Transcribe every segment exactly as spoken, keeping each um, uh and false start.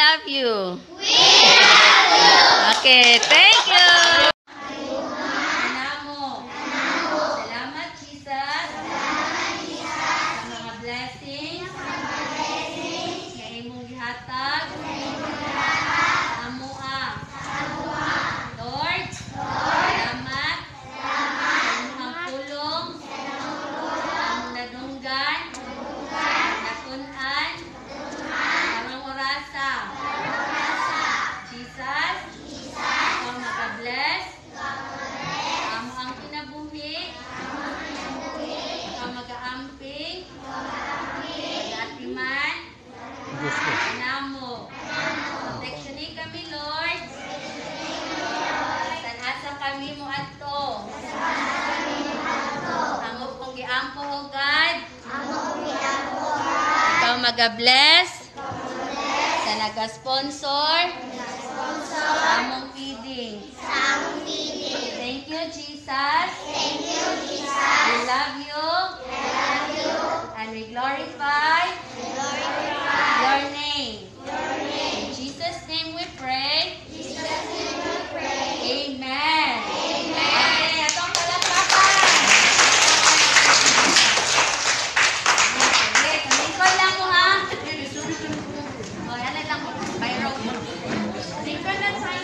love you. We love you. Okay, thank you. Namo. Salamat, Jesus. Sa mga blessings. Sa imong gihatag. Amo ah. Lord. Salamat. Sa imong tulong. Among nadunggan. Nakunan. Karong orasa. Jesus. Ikaw mag-bless. Amo ang kinabuhi. Ikaw mag-aamping. Mag-atiman. Namo. Protection kami, Lord. San-asa kami mo ato. Amo pong giampo, O God. Ikaw mag-bless. Sa nag-sponsor. Sa among feeding. Thank you, Jesus. We love you. And we glorify your name. In Jesus' name we pray. Amen. Okay, atong palakpakan. Okay, tumingkod lang mo ha. O, yan na lang. Mayroon mo. Tumingkod lang sa'yo.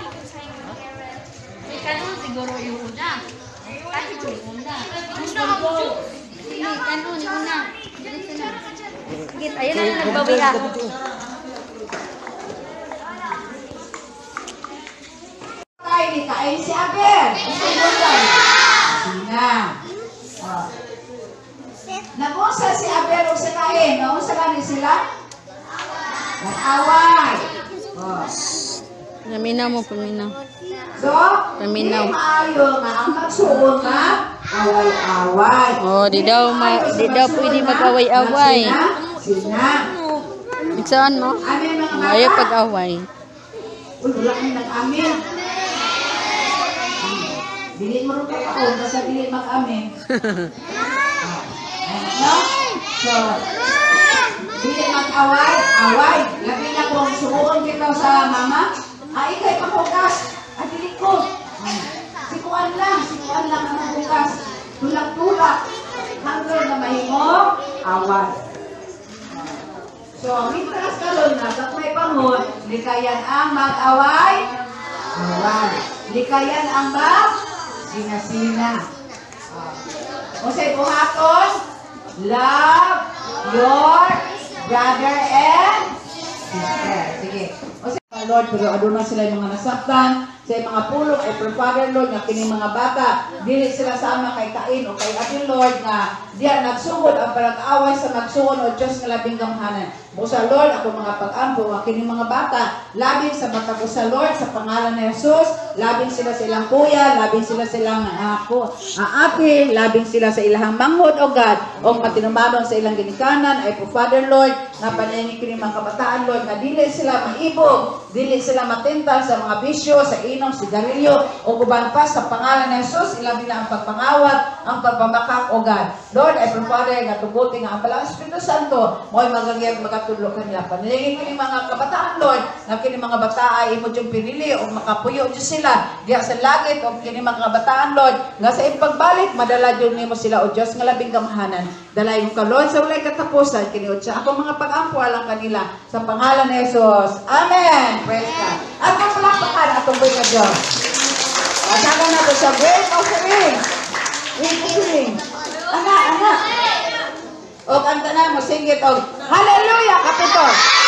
Ikaw naman siguro yung una. Kasi mo yung una. Sige, kanon yung una. Sige, ayun na lang nagbawi ha. Ni kain si Abel. Sina. Oh. Nagunsa si Abel o si Kain. Nagunsa ka ni sila? Nag-away. Oh. Paminaw mo, paminaw. So, Paminaw. di maayo nga ang magsuon nga away-away. Oh, di daw, ma di daw pwede mag-away-away. Sina. Iksaan mo? Amin mga bata. Ayaw pag-away. Uy, wala kang nag-amin. Dili mo rin kakaon, basta dili mag-amin. No? So, dili mag-away, away. Labi na kung subuon kita sa mama, ay ikay pakugas. At dili ko. Sikuan lang, sikuan lang ang mabugas. Tulak-tulak. Hanggang na mahimo, away. So, mitras ka ron na, sa may pangon, likayan ang mag-away, away. Likayan ang mag sina-sina. Uh, o say, buhaton, love your brother and sister. Sige. O say, Lord, pero aduna sila yung mga nasaktan, sa mga pulong ay Father Lord, nga kining mga bata, dili sila sama kay Kain o kay Atin Lord, nga diya nagsugod ang parag-away sa magsuon o Diyos nga labing gamhanan. O sa Lord, ako mga pag-ampo, nga kining mga bata, labing sa mata ko sa Lord, sa pangalan ni Jesus, labing sila sa ilang kuya, labing sila sa ilang ako, uh, ate, labing sila sa ilang manghod, O God, o matinumadon sa ilang ginikanan, ay po Father Lord, nga paningin kining mga kabataan, Lord, nga dili sila maibog, dili sila matintal sa mga bisyo, sa inom, sigarilyo, o guban pa sa pangalan ni Jesus, ilabi na ang pagpangawat, ang pagpamakak, O God. Lord, I pray, Father, nga tuguti nga ang palang Espiritu Santo, mo'y magagayag magatudlo kanila. Panilingin kining mga kabataan, Lord, nga kining mga bata ay imo diyong pinili, o makapuyo diyos sila, diya sa langit, o kining mga kabataan, Lord, nga sa ipagbalik, madala diyong nimo sila, o Diyos nga labing gamhanan. Dalay mo ka, Lord, sa walay katapusan, kiniot siya. Ako mga pag-ampo lang kanila, sa pangalan ni Jesus. Amen! Praise God. At kung palakpakan, atong boy ka Diyos. At saka na ito sa great offering. Great offering. Anak, anak. O kanta na mo, sing it. O, hallelujah, kapito.